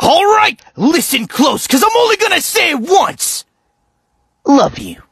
Alright, listen close, cause I'm only gonna say it once. Love you.